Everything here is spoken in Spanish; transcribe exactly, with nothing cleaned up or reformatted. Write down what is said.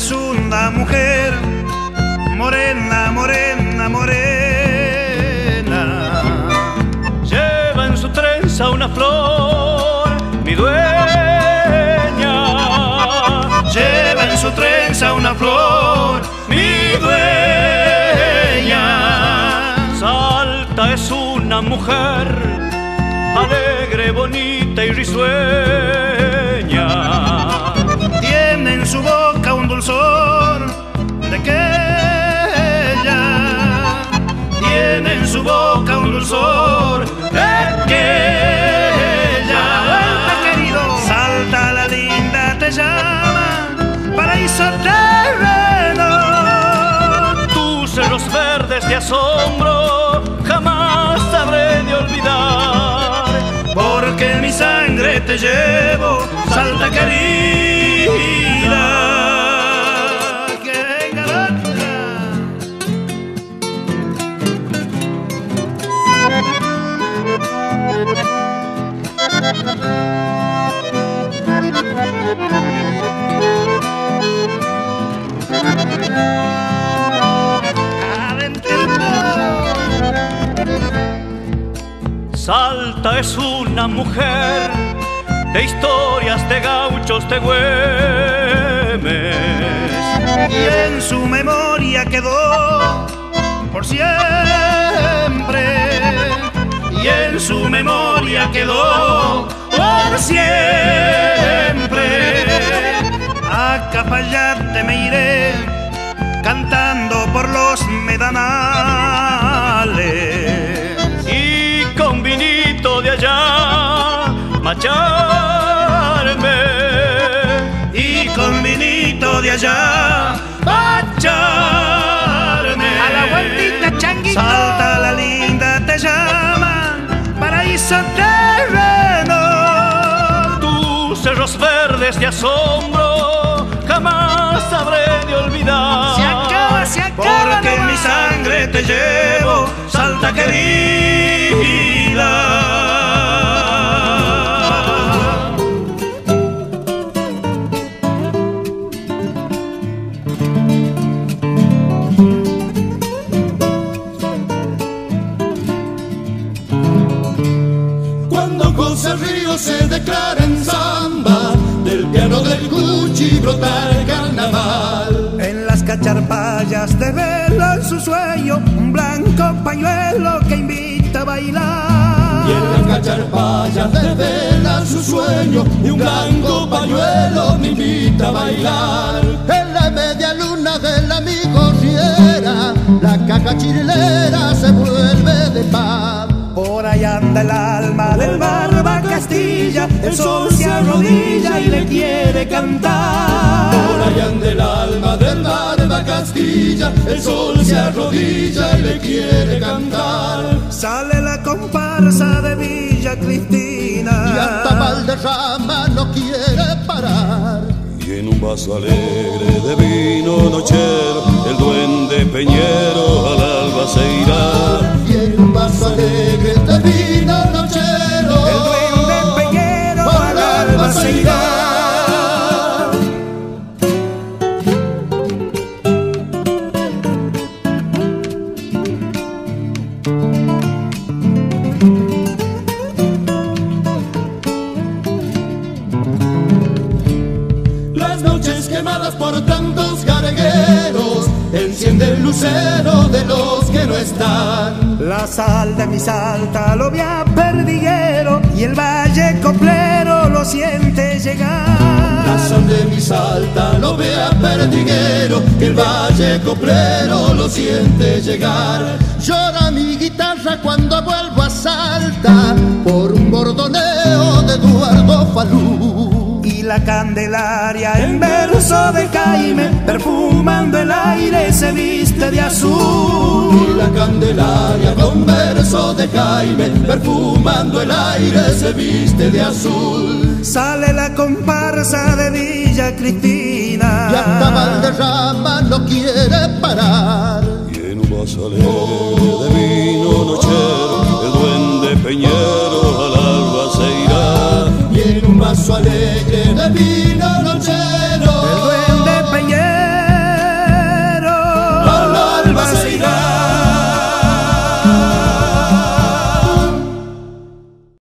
es una mujer morena, morena, morena. Lleva en su trenza una flor, mi dueña. Lleva en su trenza una flor, mi dueña. Salta es una mujer alegre, bonita y risueña. Tiene en su boca un dulzor de aquella. Tiene en su boca un dulzor de aquella. Querido. Salta la linda, te llama paraíso terreno. Tus cerros verdes de asombro jamás habré de olvidar, porque en mi sangre te llevo, Salta querida. Que venga la otra. Salta es una mujer de historias de gauchos de Güemes, y en su memoria quedó por siempre. Y en su memoria quedó por siempre. A Cafayate me iré cantando por los medanales, con vinito de allá macharme, y con vinito de allá macharme. A la vueltita, changuito. Salta la linda, te llama paraíso terreno. Tus cerros verdes de asombro jamás habré de olvidar. Se acaba, se acaba. Porque en mi sangre te llevo, Salta querida. Cuando José Río se declara en samba, del piano del Gucci brota el carnaval. En las cacharpallas te vela en su sueño un blanco pañuelo que invita a bailar. Y en las cacharpallas desvelan su sueño y un blanco pañuelo me invita a bailar. En la media luna del amigo Riera, la caja chilera se vuelve de paz. Por allá anda el alma del Barba Castilla, el sol se arrodilla y le quiere cantar. Por allá anda el alma del Barba Castilla, el sol se arrodilla y le quiere cantar. Sale la comparsa de Villa Cristina y hasta Valderrama no quiere parar. Y en un vaso alegre de vino nochero, el duende Peñero al alba se irá. Y en un vaso alegre de vino nochero, el duende Peñero al alba se irá. Las noches quemadas por tantos gargueros enciende el lucero de los que no están. La sal de mi Salta lo ve a Perdiguero y el valle coplero lo siente llegar. La sal de mi Salta lo ve a Perdiguero y el valle coplero lo siente llegar. Llora mi guitarra cuando vuelvo a Salta por un bordoneo de Eduardo Falú. Y la Candelaria en verso de Jaime, perfumando el aire, se viste de azul. Y la Candelaria con verso de Jaime, perfumando el aire, se viste de azul. Sale la comparsa de Villa Cristina y hasta Valderrama no quiere parar. Y en un vaso alegre de vino nochero, el duende Peñero